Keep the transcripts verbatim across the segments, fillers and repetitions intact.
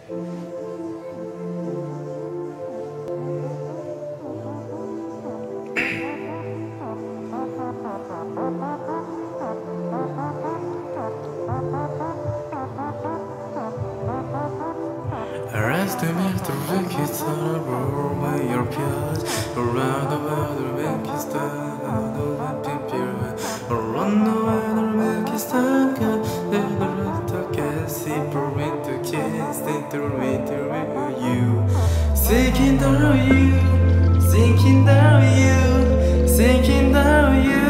Rest in me to make it all over your peers around the world to make it start out of the pure around the world to make it start good then the rest of get simple with the kids they through it through you thinking down you thinking down you thinking down you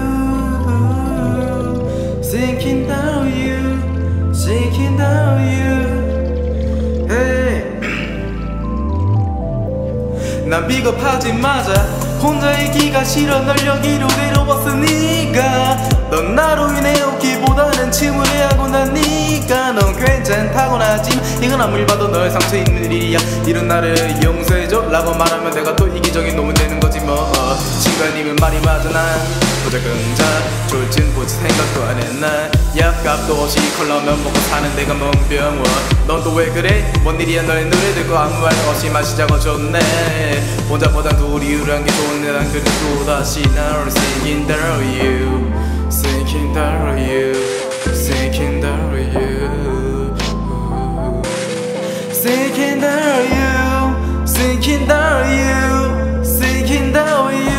thinking down you thinking down you 난 비겁하지 맞아 혼자 있기가 싫어 널 여기로 데려왔으니까 넌 나로 인해 웃기보다는 침울해하고 나니까 넌 괜찮다곤 하지만 이건 아무리 봐도 널 상처 입는 일이야 이런 나를 용서해줘 라고 말하면 내가 또 이기적인 놈은 되는 거지 뭐 친구님은 말이 맞아 난 보자근자 졸진 보지 생각도 안 했나 약값도 없이 콜라면 먹고 사는 내가 뭔 병원 넌 또 왜 그래? 뭔 일이야 너의 노래 듣고 아무 말 없이 마시자고 좋네 혼자보단 둘이 유리한 게 좋은데 난 그래도 또다시 나를 thinking about you thinking about you thinking about you thinking about you thinking about you thinking about you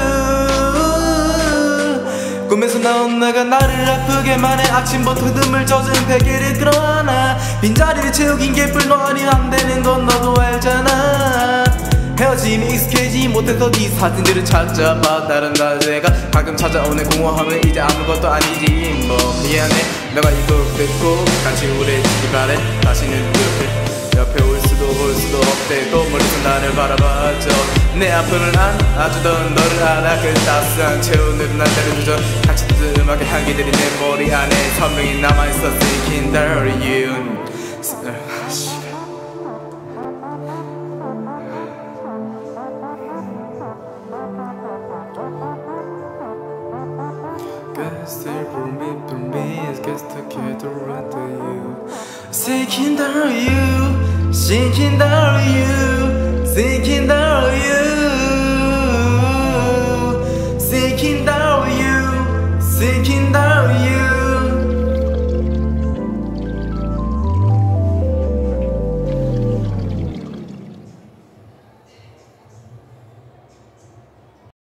꿈에서 나온 내가 나를 아프게만 해 아침부터 흠을 젖은 베개를 끌어안아 빈자리를 채우긴 개뿔 너 아니 안 되는 건 너도 알잖아 헤어짐이 익숙해지 못해서 네 사진들을 찾아봐 다른 날내가 가끔 찾아오는 공허함은 이제 아무것도 아니지 뭐 미안해 내가 이걸 듣고 같이 우울해지기 바래 다시는 옆에 옆에 올 수도 볼 수도 없대 또 멀리서 나를 바라봐줘 내 아픔을 안아주던 너를 알아 그 따스한 체온으로 날 데려주죠 같이 듣는 음악의 향기들이 내 머리 안에 선명히 남아있어 Thinking about you Guess they for me, for me, it's guess together right to you Thinking about you, thinking about you, thinking about you